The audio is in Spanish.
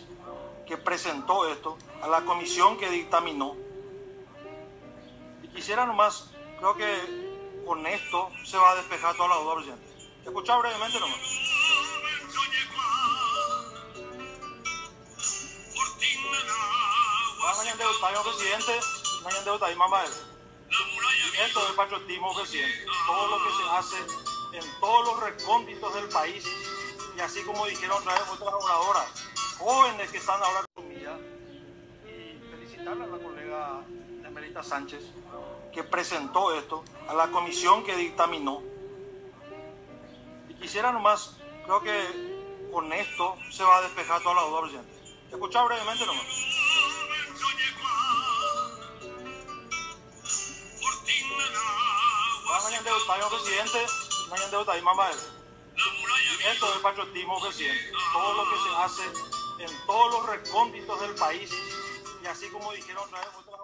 que presentó esto, a la comisión que dictaminó. Y quisiera nomás, creo que con esto se va a despejar toda la duda, presidente. Escuchar brevemente nomás. Presidente, esto es patriotismo, presidente. Todo lo que se hace en todos los recónditos del país, y así como dijeron otra vez otras oradoras, jóvenes que están ahora con comida, y felicitarle a la colega Emerita Sánchez que presentó esto, a la comisión que dictaminó. Y quisiera nomás, creo que con esto se va a despejar toda la duda, presidente. Escuchar brevemente nomás. Presidente, esto es patriotismo, presidente. Todo lo que se hace en todos los recónditos del país, y así como dijeron otra vez otras